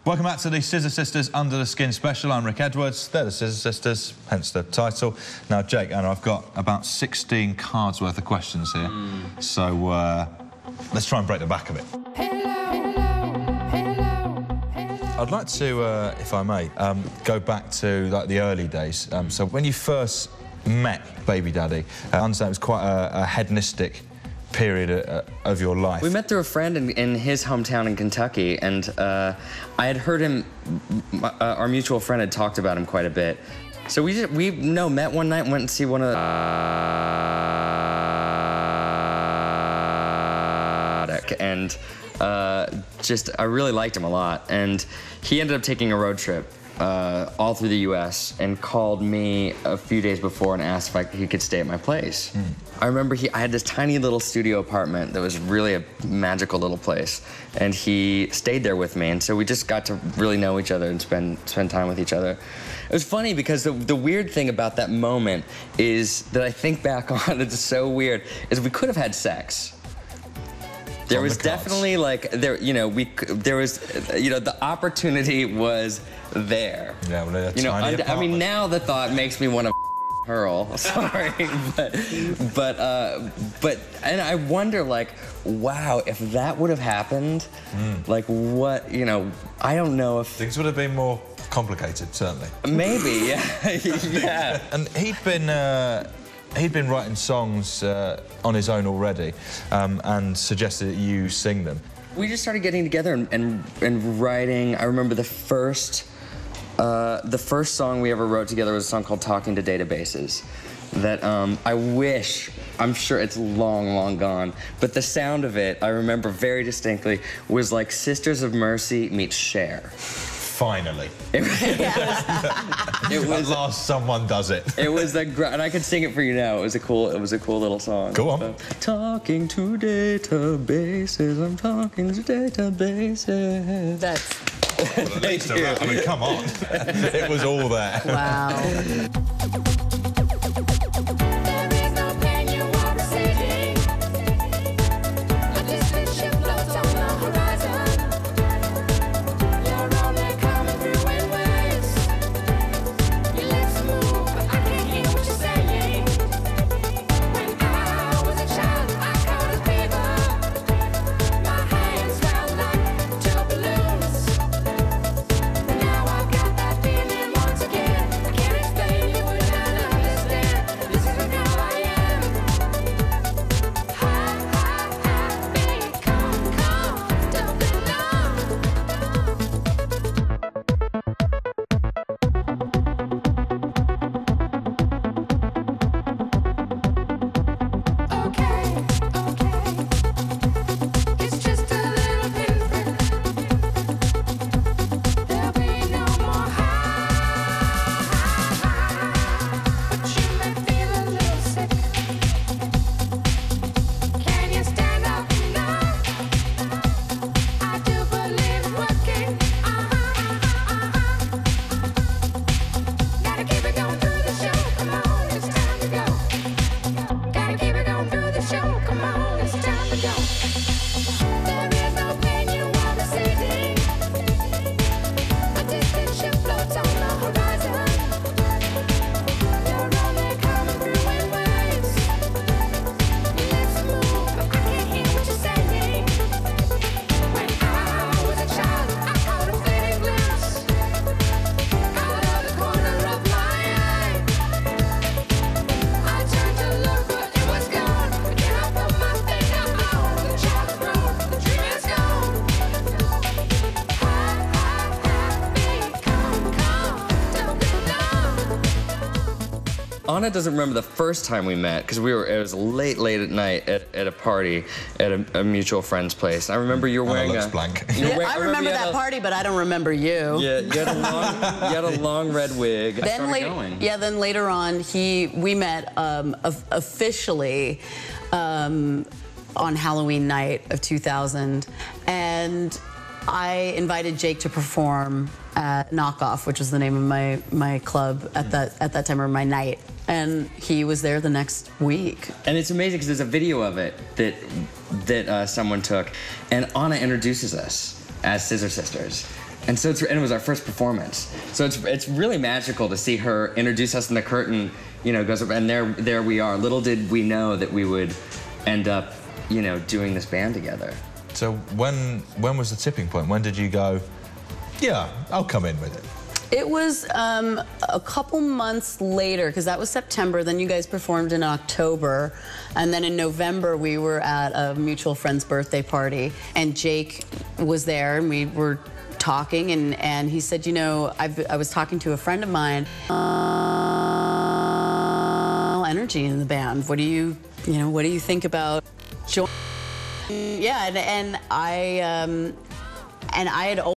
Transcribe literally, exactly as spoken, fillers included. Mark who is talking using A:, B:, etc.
A: Welcome back to the Scissor Sisters Under the Skin special. I'm Rick Edwards. They're the Scissor Sisters, hence the title. Now, Jake, Anna, I've got about sixteen cards worth of questions here. Mm. So uh, let's try and break the back of it. I'd like to, uh, if I may, um, go back to like the early days. Um, so when you first met Baby Daddy, I understand it was quite a, a hedonistic period uh, of your life.
B: We met through a friend in, in his hometown in Kentucky, and uh, I had heard him, uh, our mutual friend had talked about him quite a bit. So we just, we no, met one night and went and see one of the... And uh, just, I really liked him a lot. And he ended up taking a road trip Uh, all through the U S and called me a few days before and asked if I, he could stay at my place. Mm. I remember he, I had this tiny little studio apartment that was really a magical little place, and he stayed there with me, and so we just got to really know each other and spend spend time with each other. It was funny because the, the weird thing about that moment is that I think back on, it's so weird, is we could have had sex. There was definitely like there, you know, we there was, you know, the opportunity was there.
A: Yeah, well, a
B: you know,
A: tiny
B: I, I mean, now the thought makes me want to hurl. Sorry, but but uh, but and I wonder, like, wow, if that would have happened, mm. like, what, you know, I don't know if
A: things would have been more complicated, certainly.
B: Maybe, yeah, yeah.
A: And he'd been. Uh, He'd been writing songs uh, on his own already, um, and suggested that you sing them.
B: We just started getting together and, and, and writing. I remember the first, uh, the first song we ever wrote together was a song called "Talking to Databases." That um, I wish, I'm sure it's long, long gone, but the sound of it, I remember very distinctly, was like Sisters of Mercy meets Cher.
A: Finally.
B: It was, it was,
A: At last, someone does it.
B: It was a, and I could sing it for you now. It was a cool, it was a cool little song.
A: Go on.
B: Uh, talking to databases, I'm talking to databases.
C: That's.
A: Well, at least that, I mean, come on. It was all there.
C: Wow.
B: Anna doesn't remember the first time we met because we were. It was late, late at night at, at a party at a, a mutual friend's place. I remember you're wearing
A: Anna looks
B: a.
A: blank.
C: Yeah,
B: wearing,
C: I remember that
B: a,
C: party, but I don't remember you.
B: Yeah, you had a long, you had a long red wig.
C: Then later,
B: going.
C: yeah. Then later on, he we met um, officially um, on Halloween night of two thousand, and I invited Jake to perform at Knockoff, which was the name of my my club at that at that time, or my night. And he was there the next week.
B: And it's amazing because there's a video of it that that uh, someone took, and Anna introduces us as Scissor Sisters. And so it's, and it was our first performance. So it's it's really magical to see her introduce us, and the curtain, you know, goes up, and there there we are. Little did we know that we would end up, you know, doing this band together.
A: So when when was the tipping point? When did you go, yeah, I'll come in with it?
C: It was um, a couple months later, because that was September. Then you guys performed in October. And then in November, we were at a mutual friend's birthday party. And Jake was there, and we were talking. And, and he said, you know, I've, I was talking to a friend of mine. Uh, energy in the band. What do you, you know, what do you think about joining? Yeah, and, and I, um, and I had